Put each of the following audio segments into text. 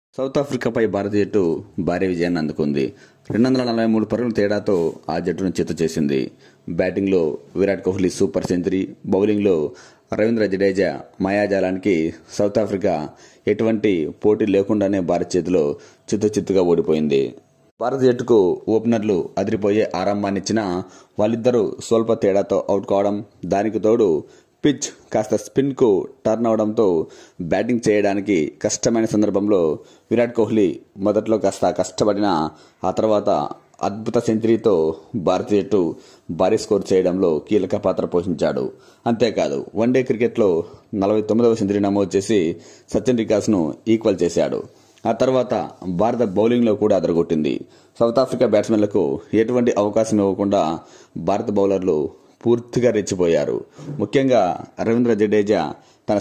South ఆఫ్రికాపై భారత జట్టు భారీ విజయాన్ని అందుకుంది. 243 పరుగుల తేడాతో ఆ జట్టును చిత్తు చేసింది. బ్యాటింగ్లో విరాట్ కోహ్లీ సూపర్ సెంచరీ, బౌలింగ్లో రవీంద్ర జడేజా మాయాజాలానికి సౌత్ ఆఫ్రికా ఎటువంటి పోటీ లేకుండానే భారత్ చేతిలో చిత్తుగా ఓడిపోయింది. భారత జట్టుకు ఓపెనర్లు అదిరిపోయే ఆరంభాన్నిచ్చినా వాళ్ళిద్దరూ స్వల్ప తేడాతో అవుట్ కావడం, దానికి తోడు పిచ్ కాస్త స్పిన్కు టర్న్ అవడంతో బ్యాటింగ్ చేయడానికి కష్టమైన సందర్భంలో విరాట్ కోహ్లీ మొదట్లో కాస్త కష్టపడినా ఆ తర్వాత అద్భుత సెంచరీతో భారత జట్టు భారీ స్కోర్ చేయడంలో కీలక పాత్ర పోషించాడు. అంతేకాదు, వన్డే క్రికెట్లో 49వ సెంచరీ నమోదు చేసి సచిన్ రికార్డ్స్ను ఈక్వల్ చేశాడు. ఆ తర్వాత భారత బౌలింగ్లో కూడా అదరగొట్టింది. సౌత్ ఆఫ్రికా బ్యాట్స్మెన్లకు ఎటువంటి అవకాశం ఇవ్వకుండా భారత బౌలర్లు పూర్తిగా రెచ్చిపోయారు. ముఖ్యంగా రవీంద్ర జడేజా తన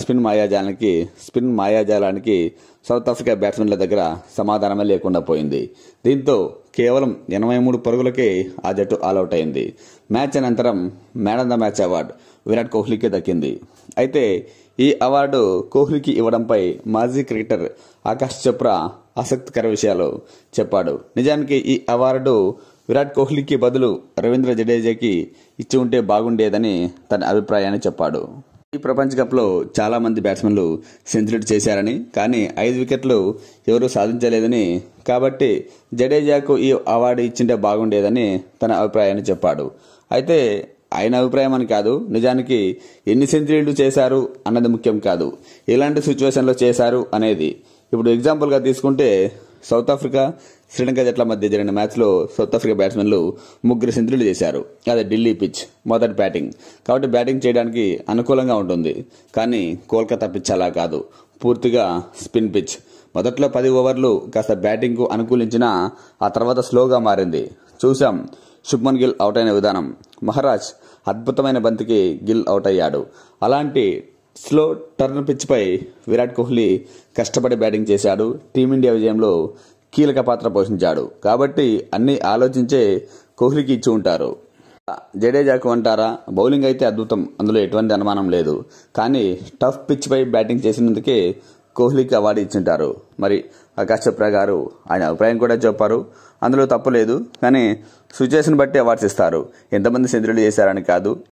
స్పిన్ మాయాజాలానికి సౌత్ ఆఫ్రికా బ్యాట్స్మెన్ల దగ్గర సమాధానమే లేకుండా పోయింది. దీంతో కేవలం 83 పరుగులకే ఆ జట్టు ఆల్అవుట్ అయింది. మ్యాచ్ అనంతరం man of the match award Virat కోహ్లీకే దక్కింది. అయితే ఈ అవార్డు కోహ్లీకి ఇవ్వడంపై మాజీ క్రికెటర్ ఆకాష్ చోప్రా ఆసక్తికర విషయాలు చెప్పాడు. నిజానికి ఈ అవార్డు విరాట్ కోహ్లీకి బదులు రవీంద్ర జడేజాకి ఇచ్చి ఉంటే బాగుండేదని తన అభిప్రాయాన్ని చెప్పాడు. ఈ ప్రపంచ కప్లో చాలా మంది బ్యాట్స్మెన్లు సెంచరీ చేశారని, కానీ 5 వికెట్లు ఎవరూ సాధించలేదని, కాబట్టి జడేజాకు ఈ అవార్డు ఇచ్చింటే బాగుండేదని తన అభిప్రాయాన్ని చెప్పాడు. అయితే ఆయన అభిప్రాయం అని కాదు, నిజానికి ఎన్ని సెంచరీలు చేశారు అన్నది ముఖ్యం కాదు, ఎలాంటి సిచ్యువేషన్లో చేశారు అనేది. ఇప్పుడు ఎగ్జాంపుల్గా తీసుకుంటే సౌత్ ఆఫ్రికా శ్రీలంక జట్ల మధ్య జరిగిన మ్యాచ్లో సౌత్ ఆఫ్రికా బ్యాట్స్మెన్లు 3 సెంచరీలు చేశారు. అదే ఢిల్లీ పిచ్, మొదటి బ్యాటింగ్ కాబట్టి బ్యాటింగ్ చేయడానికి అనుకూలంగా ఉంటుంది. కానీ కోల్కతా పిచ్ అలా కాదు, పూర్తిగా స్పిన్ పిచ్. మొదట్లో 10 ఓవర్లు కాస్త బ్యాటింగ్కు అనుకూలించినా ఆ తర్వాత స్లోగా మారింది. చూసాం శుభ్మన్ గిల్ అవుట్ అయిన విధానం. మహారాజ్ అద్భుతమైన బంతికి గిల్ అవుట్ అయ్యాడు. అలాంటి స్లో టర్న్ పిచ్పై విరాట్ కోహ్లీ కష్టపడి బ్యాటింగ్ చేశాడు. టీమిండియా విజయంలో కీలక పాత్ర పోషించాడు. కాబట్టి అన్ని ఆలోచించే కోహ్లీకి ఇచ్చి ఉంటారు. జడేజాకు అంటారా, బౌలింగ్ అయితే అద్భుతం, అందులో ఎటువంటి అనుమానం లేదు. కానీ టఫ్ పిచ్పై బ్యాటింగ్ చేసినందుకే కోహ్లీకి అవార్డు ఇచ్చింటారు. మరి ఆకాష్ చోప్రా గారు ఆయన అభిప్రాయం కూడా చెప్పారు, అందులో తప్పు లేదు. కానీ సిచ్యువేషన్ బట్టి అవార్డ్స్ ఇస్తారు. ఎంతమంది సెంచరీలు చేశారని కాదు,